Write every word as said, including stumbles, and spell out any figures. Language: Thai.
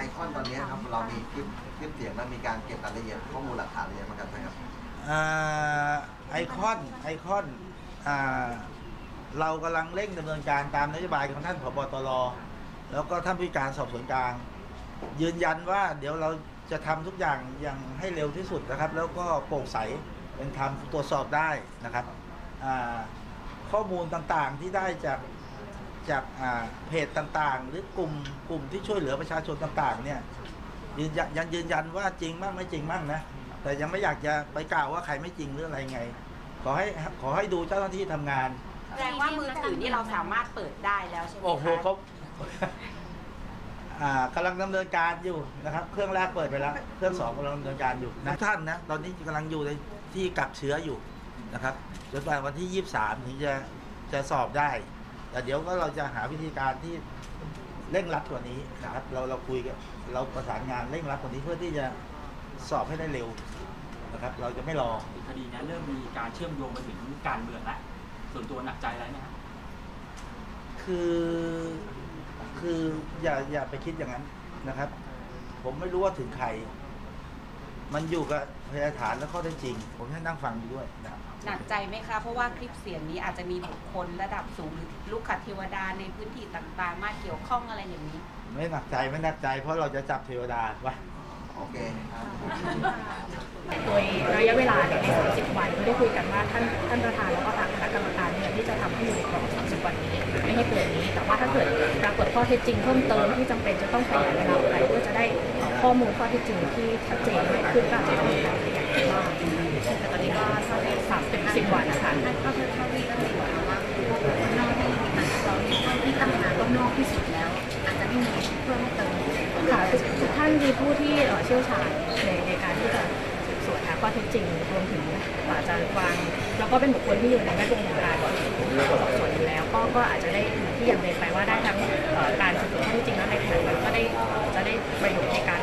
คอนตอนนี้ครับเรามีคลิปคลิปเสียงและมีการเก็บรายละเอียดข้อมูลหลักฐานอะไรอย่างเงี้ยครับท่านครับไอคอนไอคอนเรากำลังเร่งดำเนินการตามนโยบายของท่านผบ.ตร.แล้วก็ท่านผู้การสอบสวนกลางยืนยันว่าเดี๋ยวเราจะทำทุกอย่างอย่างให้เร็วที่สุดนะครับแล้วก็โปร่งใสเป็นธรรมตรวจสอบได้นะครับข้อมูลต่างๆที่ได้จากจากเพจต่างๆหรือกลุ่มกลุ่มที่ช่วยเหลือประชาชนต่างๆเนี่ยยืนยันยังยืนยันว่าจริงบ้างไม่จริงบ้างนะแต่ยังไม่อยากจะไปกล่าวว่าใครไม่จริงหรืออะไรไงขอให้ขอให้ดูเจ้าหน้าที่ทำงานแสดงว่ามือถือนี่เราสามารถเปิดได้แล้วใช่ไหมคะโอ้โหเขากำลังดำเนินการอยู่นะครับเครื่องแรกเปิดไปแล้วเครื่องสองกำลังดำเนินการอยู่นะท่านนะตอนนี้กำลังอยู่ในที่กักเชื้ออยู่นะครับจนกว่าวันที่ยี่สิบสามถึงจะจะสอบได้แต่เดี๋ยวก็เราจะหาวิธีการที่เร่งรัดกว่านี้นะครับเราเราคุยกันเราประสานงานเร่งรัดกว่านี้เพื่อที่จะสอบให้ได้เร็วนะครับเราจะไม่รอคดีนี้เริ่มมีการเชื่อมโยงมาถึงการเมืองแล้วส่วนตัวหนักใจอะไรไหมครับคือคืออย่าอย่าไปคิดอย่างนั้นนะครับผมไม่รู้ว่าถึงใครมันอยู่กับพยานฐานและข้อเท็จจริงผมให้นั่งฟังอยู่ด้วยนะครับหนักใจไหมคะเพราะว่าคลิปเสียงนี้อาจจะมีบุคคลระดับสูงลูกขเทวดาในพื้นที่ต่างๆมาเกี่ยวข้องอะไรอย่างนี้ไม่หนักใจไม่หนักใจเพราะเราจะจับเทวดาไว้โอเคโดยระยะเวลาในสามสิบวันไม่ได้คุยกันว่าท่านท่านประธานแล้วก็ทางคณะกรรมการเนี่ยที่จะทำให้อยู่ในกรอบสามสิบวันนี้ไม่ให้เกินนี้แต่ว่าถ้าเกิดปรากฏข้อเท็จจริงเพิ่มเติมที่จำเป็นจะต้องขยายเวลาไปเพื่อจะได้ข้อมูลข้อเท็จจริงที่ชัดเจนมากขึ้นก็อาจจะต้องมีการขยายเวลาแต่ตอนนี้ก็สามสิบสิบวันนะคะท่านก็คือเท่าที่ตั้งใจว่านอกที่เราที่ตั้งมาก็นอกที่สุดแล้วอาจจะไม่มีเพิ่มเติมค่ะทุกท่านมีผู้ที่เชี่ยวชาญในในการที่จะสืบสวนหาข้อเท็จจริงรวมถึงอาจจะวางแล้วก็เป็นบุคคลที่อยู่ในแวดวงการสอบสวนอยู่แล้วก็ก็อาจจะได้ที่อย่างเรียนไปว่าได้ทั้งการสืบสวนข้อเท็จจริงและในขณะนั้นก็ได้จะได้ประโยชน์ในการ